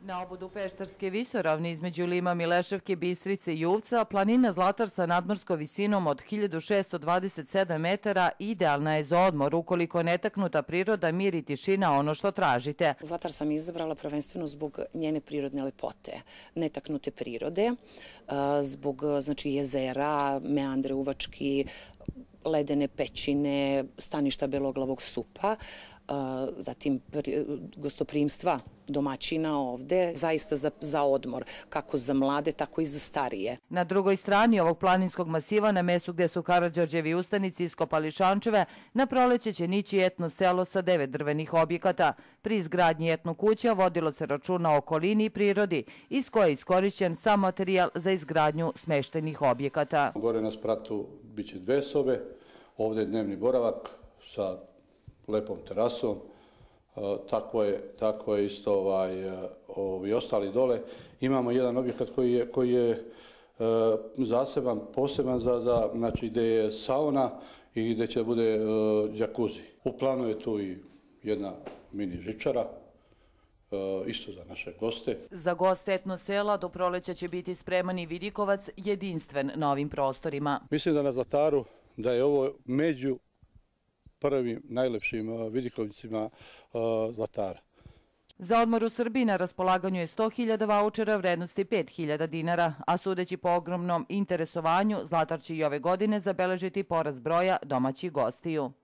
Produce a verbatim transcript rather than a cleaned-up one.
Na obodu Peštarske visoravni između Lima, Mileševke, Bistrice i Juvca, planina Zlatar sa nadmorskom visinom od hiljadu šessto dvadeset sedam metara idealna je za odmor ukoliko netaknuta priroda, mir i tišina ono što tražite. Zlatar sam izabrala prvenstveno zbog njene prirodne lepote, netaknute prirode, zbog znači, jezera, meandre uvački, ledene pećine, staništa beloglavog supa, zatim gostoprimstva domaćina ovde, zaista za, za odmor, kako za mlade, tako i za starije. Na drugoj strani ovog planinskog masiva, na mestu gde su Karađorđevi ustanici iskopali šančeve, na proleće će nići etno selo sa devet drvenih objekata. Pri izgradnji etno kuća vodilo se računa o okolini i prirodi, iz koje je iskorišćen sam materijal za izgradnju smeštajnih objekata. Gore na spratu biće dve sobe, ovde je dnevni boravak sa lepom terasom, tako je, tako je isto ovaj, ovi ostali dole. Imamo jedan objekat koji je, koji je zaseban, poseban za, za, znači gde je sauna i gde će da bude džakuzi. U planu je tu i jedna mini žičara, isto za naše goste. Za goste etno sela do proleća će biti spreman i vidikovac jedinstven na ovim prostorima. Mislim da na Zlataru da je ovo među prvim najlepšim vidikovcima Zlatara. Za odmor u Srbiji na raspolaganju je sto hiljada vaučera vrednosti pet hiljada dinara, a sudeći po ogromnom interesovanju, Zlatar će i ove godine zabeležiti porast broja domaćih gostiju.